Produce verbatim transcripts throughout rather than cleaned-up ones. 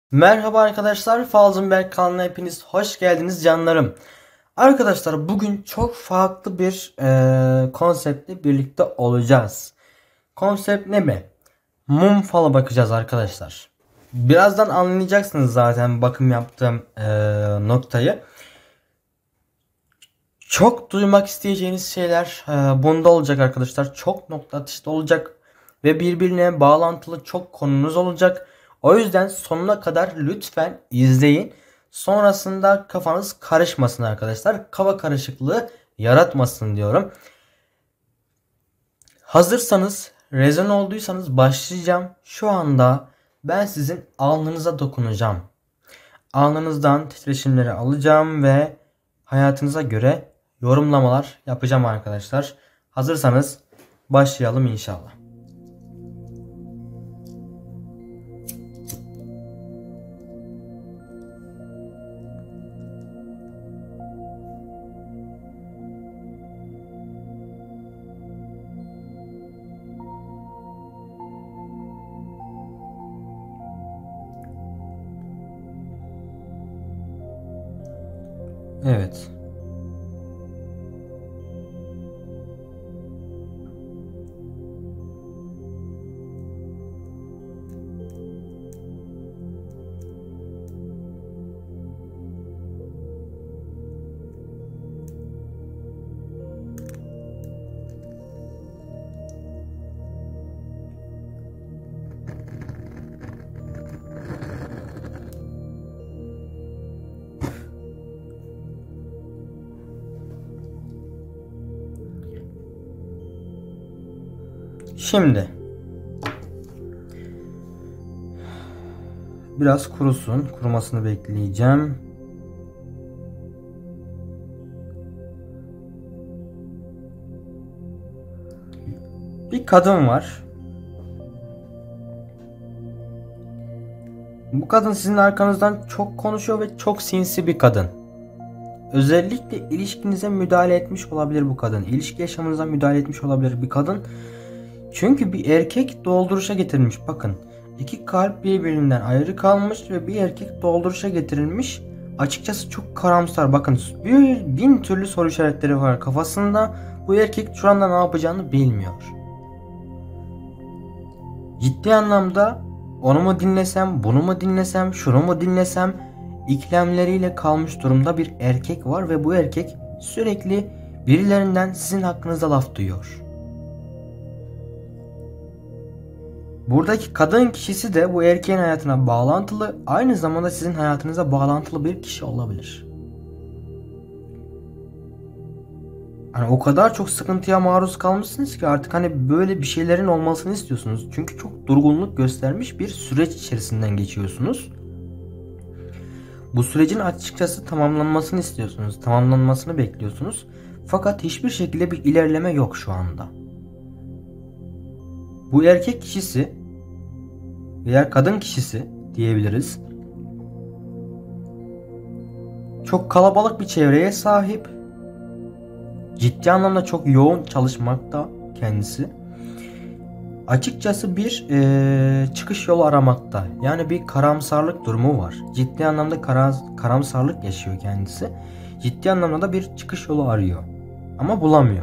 Merhaba arkadaşlar, Falzenberg kanalına hepiniz hoş geldiniz canlarım. Arkadaşlar bugün çok farklı bir e, konseptle birlikte olacağız. Konsept ne mi? Mum falı bakacağız arkadaşlar. Birazdan anlayacaksınız zaten bakım yaptığım e, noktayı. Çok duymak isteyeceğiniz şeyler e, bunda olacak arkadaşlar. Çok nokta atışta olacak ve birbirine bağlantılı çok konunuz olacak. O yüzden sonuna kadar lütfen izleyin. Sonrasında kafanız karışmasın arkadaşlar. Kafa karışıklığı yaratmasın diyorum. Hazırsanız, rezon olduysanız başlayacağım. Şu anda ben sizin alnınıza dokunacağım. Alnınızdan titreşimleri alacağım ve hayatınıza göre yorumlamalar yapacağım arkadaşlar. Hazırsanız başlayalım inşallah. Evet. Şimdi biraz kurusun. Kurumasını bekleyeceğim. Bir kadın var. Bu kadın sizin arkanızdan çok konuşuyor ve çok sinsi bir kadın. Özellikle ilişkinize müdahale etmiş olabilir bu kadın. İlişki yaşamınıza müdahale etmiş olabilir bir kadın. Çünkü bir erkek dolduruşa getirmiş. Bakın, iki kalp birbirinden ayrı kalmış ve bir erkek dolduruşa getirilmiş. Açıkçası çok karamsar. Bakın, bir bin türlü soru işaretleri var kafasında. Bu erkek şu anda ne yapacağını bilmiyor. Ciddi anlamda onu mu dinlesem, bunu mu dinlesem, şunu mu dinlesem ikilemleriyle kalmış durumda bir erkek var ve bu erkek sürekli birilerinden sizin hakkınızda laf duyuyor. Buradaki kadın kişisi de bu erkeğin hayatına bağlantılı, aynı zamanda sizin hayatınıza bağlantılı bir kişi olabilir. Hani o kadar çok sıkıntıya maruz kalmışsınız ki artık hani böyle bir şeylerin olmasını istiyorsunuz. Çünkü çok durgunluk göstermiş bir süreç içerisinden geçiyorsunuz. Bu sürecin açıkçası tamamlanmasını istiyorsunuz. Tamamlanmasını bekliyorsunuz. Fakat hiçbir şekilde bir ilerleme yok şu anda. Bu erkek kişisi veya kadın kişisi diyebiliriz. Çok kalabalık bir çevreye sahip. Ciddi anlamda çok yoğun çalışmakta kendisi. Açıkçası bir e, çıkış yolu aramakta. Yani bir karamsarlık durumu var. Ciddi anlamda kara, karamsarlık yaşıyor kendisi. Ciddi anlamda da bir çıkış yolu arıyor. Ama bulamıyor.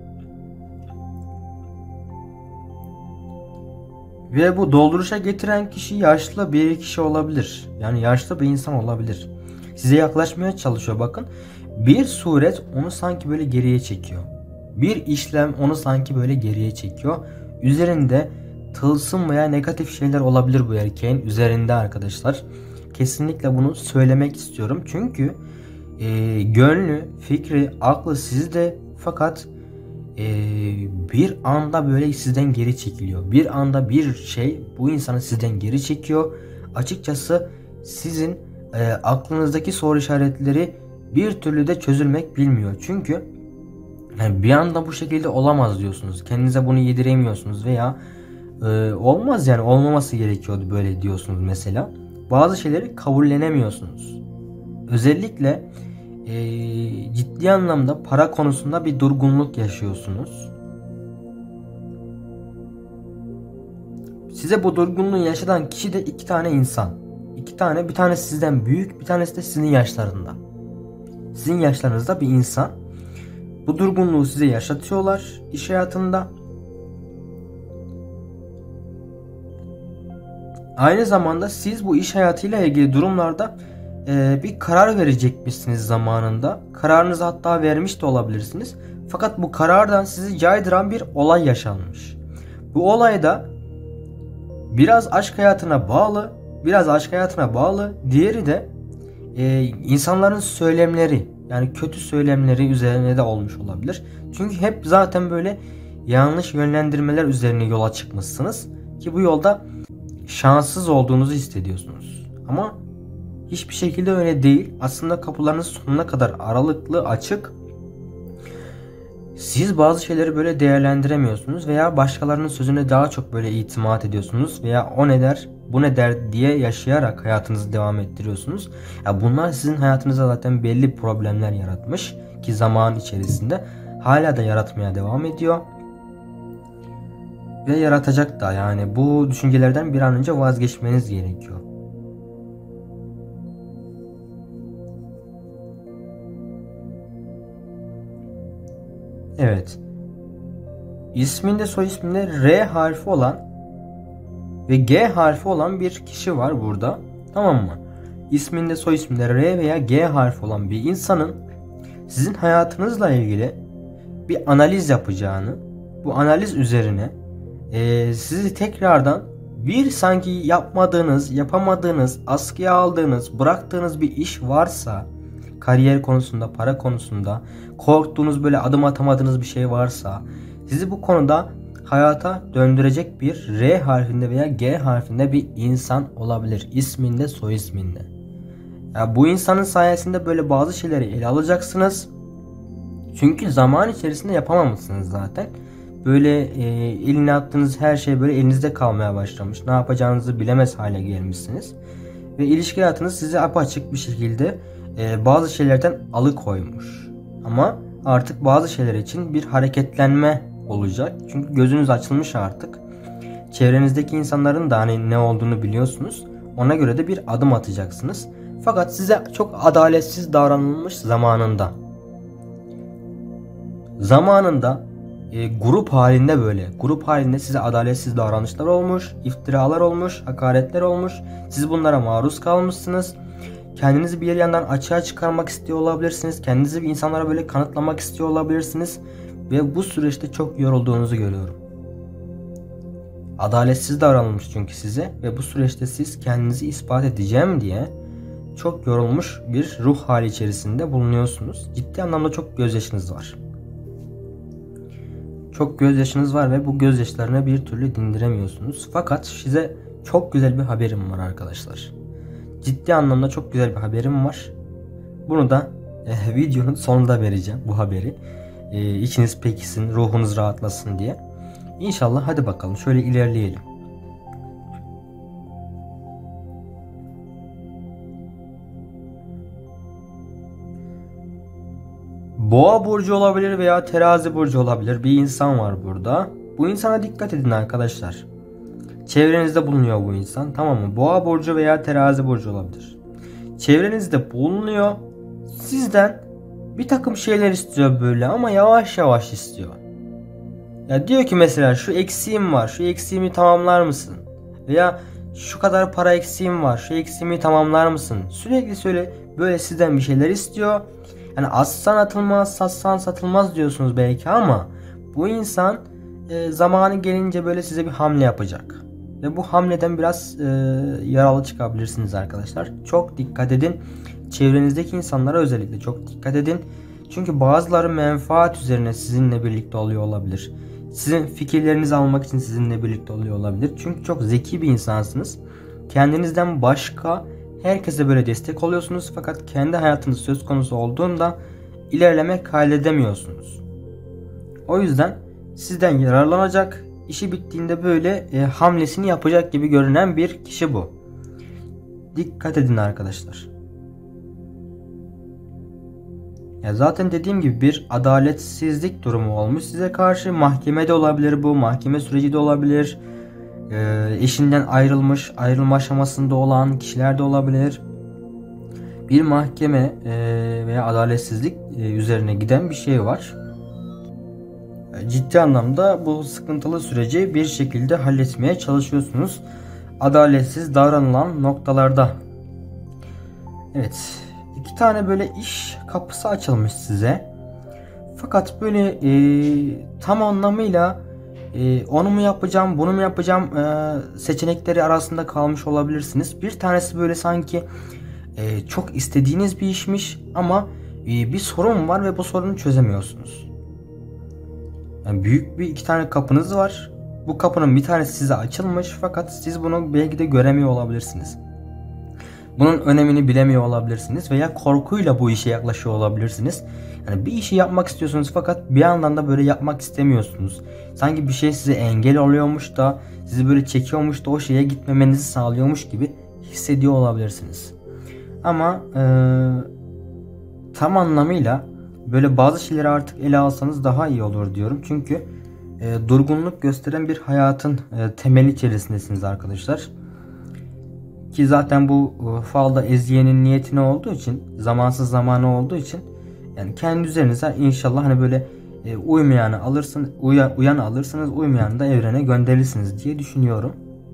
Ve bu dolduruşa getiren kişi yaşlı bir kişi olabilir. Yani yaşlı bir insan olabilir. Size yaklaşmaya çalışıyor bakın. Bir suret onu sanki böyle geriye çekiyor. Bir işlem onu sanki böyle geriye çekiyor. Üzerinde tılsım veya negatif şeyler olabilir bu erkeğin üzerinde arkadaşlar. Kesinlikle bunu söylemek istiyorum. Çünkü e, gönlü, fikri, aklı sizde fakat e, bir anda böyle sizden geri çekiliyor. Bir anda bir şey bu insanı sizden geri çekiyor. Açıkçası sizin e, aklınızdaki soru işaretleri bir türlü de çözülmek bilmiyor. Çünkü yani bir anda bu şekilde olamaz diyorsunuz. Kendinize bunu yediremiyorsunuz veya e, olmaz yani olmaması gerekiyordu böyle diyorsunuz mesela. Bazı şeyleri kabullenemiyorsunuz. Özellikle e, ciddi anlamda para konusunda bir durgunluk yaşıyorsunuz. Size bu durgunluğu yaşatan kişi de iki tane insan. İki tane, bir tanesi sizden büyük, bir tanesi de sizin yaşlarında. Sizin yaşlarınızda bir insan. Bu durgunluğu size yaşatıyorlar iş hayatında. Aynı zamanda siz bu iş hayatıyla ilgili durumlarda e, bir karar verecekmişsiniz zamanında. Kararınızı hatta vermiş de olabilirsiniz. Fakat bu karardan sizi caydıran bir olay yaşanmış. Bu olayda biraz aşk hayatına bağlı, biraz aşk hayatına bağlı, diğeri de e, insanların söylemleri, yani kötü söylemleri üzerine de olmuş olabilir. Çünkü hep zaten böyle yanlış yönlendirmeler üzerine yola çıkmışsınız ki bu yolda şanssız olduğunuzu hissediyorsunuz. Ama hiçbir şekilde öyle değil. Aslında kapılarınız sonuna kadar aralıklı, açık. Siz bazı şeyleri böyle değerlendiremiyorsunuz veya başkalarının sözüne daha çok böyle itimat ediyorsunuz veya o ne der, bu ne der diye yaşayarak hayatınızı devam ettiriyorsunuz. Ya bunlar sizin hayatınıza zaten belli problemler yaratmış ki zaman içerisinde hala da yaratmaya devam ediyor. Ve yaratacak da, yani bu düşüncelerden bir an önce vazgeçmeniz gerekiyor. Evet. İsminde, soy isminde R harfi olan ve G harfi olan bir kişi var burada. Tamam mı? İsminde, soy isminde R veya G harfi olan bir insanın sizin hayatınızla ilgili bir analiz yapacağını, bu analiz üzerine e, sizi tekrardan bir sanki yapmadığınız, yapamadığınız, askıya aldığınız, bıraktığınız bir iş varsa, kariyer konusunda, para konusunda korktuğunuz, böyle adım atamadığınız bir şey varsa, sizi bu konuda hayata döndürecek bir R harfinde veya G harfinde bir insan olabilir. İsminde, soy isminde. Ya bu insanın sayesinde böyle bazı şeyleri ele alacaksınız. Çünkü zaman içerisinde yapamamışsınız zaten. Böyle e, eline attığınız her şey böyle elinizde kalmaya başlamış. Ne yapacağınızı bilemez hale gelmişsiniz. Ve ilişki hayatınız sizi apaçık bir şekilde e, bazı şeylerden alıkoymuş. Ama artık bazı şeyler için bir hareketlenme olacak. Çünkü gözünüz açılmış artık. Çevrenizdeki insanların da hani ne olduğunu biliyorsunuz. Ona göre de bir adım atacaksınız. Fakat size çok adaletsiz davranılmış zamanında. Zamanında e, grup halinde böyle. Grup halinde size adaletsiz davranışlar olmuş. İftiralar olmuş. Hakaretler olmuş. Siz bunlara maruz kalmışsınız. Kendinizi bir yandan açığa çıkarmak istiyor olabilirsiniz. Kendinizi bir insanlara böyle kanıtlamak istiyor olabilirsiniz. Ve bu süreçte çok yorulduğunuzu görüyorum. Adaletsiz davranılmış çünkü size. Ve bu süreçte siz kendinizi ispat edeceğim diye çok yorulmuş bir ruh hali içerisinde bulunuyorsunuz. Ciddi anlamda çok gözyaşınız var. Çok gözyaşınız var ve bu gözyaşlarını bir türlü dindiremiyorsunuz. Fakat size çok güzel bir haberim var arkadaşlar. Ciddi anlamda çok güzel bir haberim var. Bunu da e, videonun sonunda vereceğim, bu haberi. E, içiniz peksin, ruhunuz rahatlasın diye. İnşallah, hadi bakalım şöyle ilerleyelim. Boğa burcu olabilir veya terazi burcu olabilir. Bir insan var burada. Bu insana dikkat edin arkadaşlar. Çevrenizde bulunuyor bu insan, tamam mı? Boğa burcu veya terazi burcu olabilir. Çevrenizde bulunuyor. Sizden bir takım şeyler istiyor böyle ama yavaş yavaş istiyor. Ya diyor ki mesela şu eksiğim var. Şu eksiğimi tamamlar mısın? Veya şu kadar para eksiğim var. Şu eksiğimi tamamlar mısın? Sürekli söyle böyle sizden bir şeyler istiyor. Yani aslan atılmaz, satsan satılmaz diyorsunuz belki ama bu insan e, zamanı gelince böyle size bir hamle yapacak. Ve bu hamleden biraz e, yaralı çıkabilirsiniz arkadaşlar. Çok dikkat edin. Çevrenizdeki insanlara özellikle çok dikkat edin. Çünkü bazıları menfaat üzerine sizinle birlikte oluyor olabilir. Sizin fikirlerinizi almak için sizinle birlikte oluyor olabilir. Çünkü çok zeki bir insansınız. Kendinizden başka herkese böyle destek oluyorsunuz. Fakat kendi hayatınız söz konusu olduğunda ilerleme kaydedemiyorsunuz. O yüzden sizden yararlanacak, işi bittiğinde böyle e, hamlesini yapacak gibi görünen bir kişi bu. Dikkat edin arkadaşlar. Ya zaten dediğim gibi bir adaletsizlik durumu olmuş size karşı. Mahkemede olabilir bu, mahkeme süreci de olabilir. e, eşinden ayrılmış, ayrılma aşamasında olan kişiler de olabilir. Bir mahkeme e, veya adaletsizlik e, üzerine giden bir şey var. Ciddi anlamda bu sıkıntılı süreci bir şekilde halletmeye çalışıyorsunuz. Adaletsiz davranılan noktalarda. Evet, iki tane böyle iş kapısı açılmış size. Fakat böyle e, tam anlamıyla e, onu mu yapacağım, bunu mu yapacağım e, seçenekleri arasında kalmış olabilirsiniz. Bir tanesi böyle sanki e, çok istediğiniz bir işmiş ama e, bir sorun var ve bu sorunu çözemiyorsunuz. Yani büyük bir iki tane kapınız var. Bu kapının bir tanesi size açılmış fakat siz bunu belki de göremiyor olabilirsiniz. Bunun önemini bilemiyor olabilirsiniz veya korkuyla bu işe yaklaşıyor olabilirsiniz. Yani bir işi yapmak istiyorsunuz fakat bir yandan da böyle yapmak istemiyorsunuz. Sanki bir şey size engel oluyormuş da sizi böyle çekiyormuş da o şeye gitmemenizi sağlıyormuş gibi hissediyor olabilirsiniz. Ama e, tam anlamıyla böyle bazı şeyleri artık ele alsanız daha iyi olur diyorum. Çünkü e, durgunluk gösteren bir hayatın e, temeli içerisindesiniz arkadaşlar. Ki zaten bu e, falda eziyenin niyetine olduğu için, zamansız zamanı olduğu için yani kendi üzerinize inşallah hani böyle e, uymayanı alırsınız, uya, uyanı alırsınız, uymayanı da evrene gönderirsiniz diye düşünüyorum.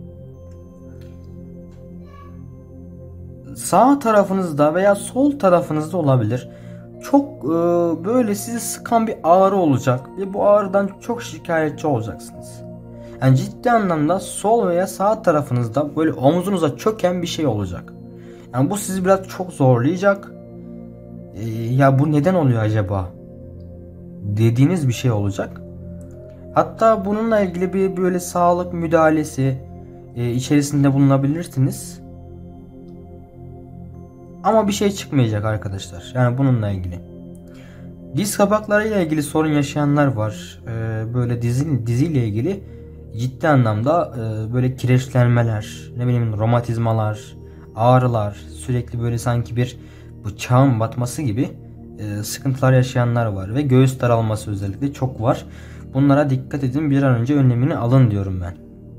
Sağ tarafınızda veya sol tarafınızda olabilir. Çok e, böyle sizi sıkan bir ağrı olacak ve bu ağrıdan çok şikayetçi olacaksınız. Yani ciddi anlamda sol veya sağ tarafınızda böyle omuzunuza çöken bir şey olacak. Yani bu sizi biraz çok zorlayacak. Ee, ya bu neden oluyor acaba? Dediğiniz bir şey olacak. Hatta bununla ilgili bir böyle sağlık müdahalesi e, içerisinde bulunabilirsiniz. Ama bir şey çıkmayacak arkadaşlar. Yani bununla ilgili. Diz kapaklarıyla ilgili sorun yaşayanlar var. Ee, böyle dizi, diziyle ilgili ciddi anlamda e, böyle kireçlenmeler, ne bileyim romatizmalar, ağrılar, sürekli böyle sanki bir bıçağın batması gibi e, sıkıntılar yaşayanlar var ve göğüs daralması özellikle çok var. Bunlara dikkat edin, bir an önce önlemini alın diyorum ben.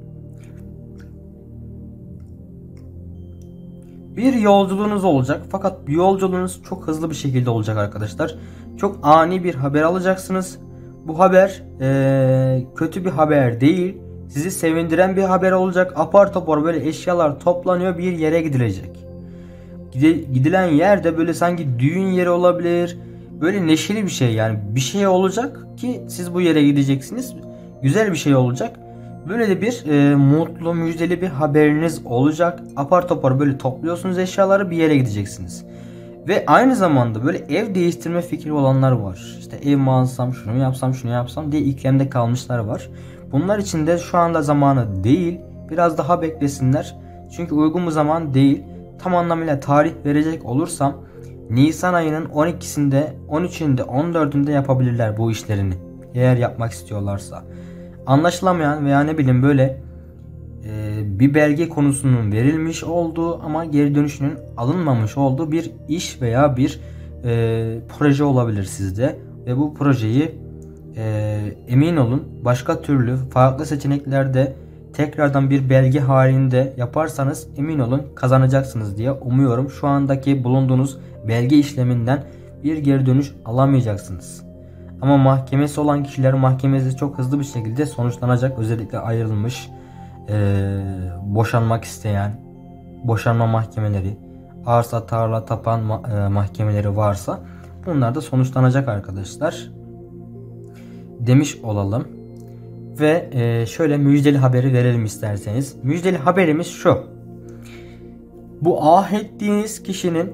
Bir yolculuğunuz olacak fakat yolculuğunuz çok hızlı bir şekilde olacak arkadaşlar. Çok ani bir haber alacaksınız. Bu haber e, kötü bir haber değil. Sizi sevindiren bir haber olacak. Apar topar böyle eşyalar toplanıyor, bir yere gidilecek. Gidilen yer de böyle sanki düğün yeri olabilir. Böyle neşeli bir şey, yani bir şey olacak ki siz bu yere gideceksiniz. Güzel bir şey olacak. Böyle de bir e, mutlu, müjdeli bir haberiniz olacak. Apar topar böyle topluyorsunuz eşyaları, bir yere gideceksiniz. Ve aynı zamanda böyle ev değiştirme fikri olanlar var. İşte ev mi alsam, şunu mu yapsam, şunu yapsam diye ikilemde kalmışlar var. Bunlar için de şu anda zamanı değil. Biraz daha beklesinler. Çünkü uygun bir zaman değil. Tam anlamıyla tarih verecek olursam Nisan ayının on ikisinde, on üçünde, on dördünde yapabilirler bu işlerini. Eğer yapmak istiyorlarsa. Anlaşılamayan veya ne bileyim böyle e, bir belge konusunun verilmiş olduğu ama geri dönüşünün alınmamış olduğu bir iş veya bir e, proje olabilir sizde. Ve bu projeyi e, emin olun başka türlü farklı seçeneklerde tekrardan bir belge halinde yaparsanız emin olun kazanacaksınız diye umuyorum. Şu andaki bulunduğunuz belge işleminden bir geri dönüş alamayacaksınız. Ama mahkemesi olan kişiler mahkemesi çok hızlı bir şekilde sonuçlanacak. Özellikle ayrılmış, e, boşanmak isteyen, boşanma mahkemeleri, arsa, tarla, tapan ma- e, mahkemeleri varsa bunlar da sonuçlanacak arkadaşlar. Demiş olalım. Ve e, şöyle müjdeli haberi verelim isterseniz. Müjdeli haberimiz şu. Bu ah ettiğiniz kişinin,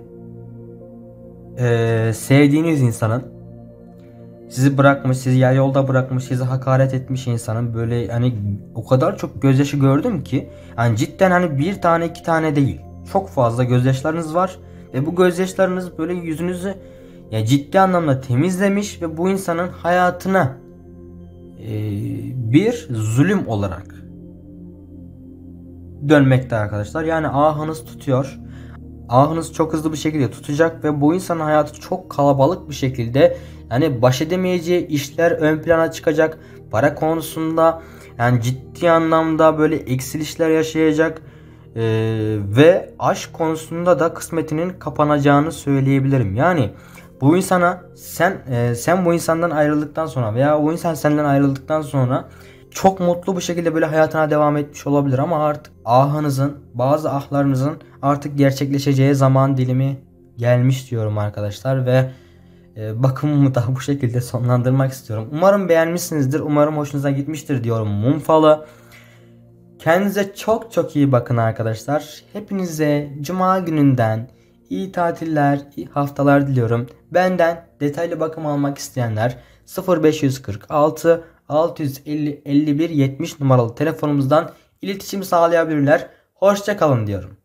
e, sevdiğiniz insanın sizi bırakmış, sizi yarı yolda bırakmış, sizi hakaret etmiş insanın böyle hani o kadar çok gözyaşı gördüm ki hani cidden hani bir tane iki tane değil. Çok fazla gözyaşlarınız var ve bu gözyaşlarınız böyle yüzünüzü ya ciddi anlamda temizlemiş ve bu insanın hayatına e, bir zulüm olarak dönmekte arkadaşlar. Yani ahınız tutuyor. Ahınız çok hızlı bir şekilde tutacak ve bu insanın hayatı çok kalabalık bir şekilde, yani baş edemeyeceği işler ön plana çıkacak. Para konusunda Yani ciddi anlamda böyle eksilişler yaşayacak e, ve aşk konusunda da kısmetinin kapanacağını söyleyebilirim. Yani bu insana sen e, sen bu insandan ayrıldıktan sonra veya o insan senden ayrıldıktan sonra çok mutlu bir şekilde böyle hayatına devam etmiş olabilir ama artık ahınızın, bazı ahlarınızın artık gerçekleşeceği zaman dilimi gelmiş diyorum arkadaşlar ve e, bakımımı da bu şekilde sonlandırmak istiyorum. Umarım beğenmişsinizdir. Umarım hoşunuza gitmiştir diyorum Mumfalı. Kendinize çok çok iyi bakın arkadaşlar. Hepinize cuma gününden iyi tatiller, iyi haftalar diliyorum. Benden detaylı bakım almak isteyenler sıfır beş kırk altı altı yüz elli elli bir yetmiş numaralı telefonumuzdan iletişim sağlayabilirler. Hoşça kalın diyorum.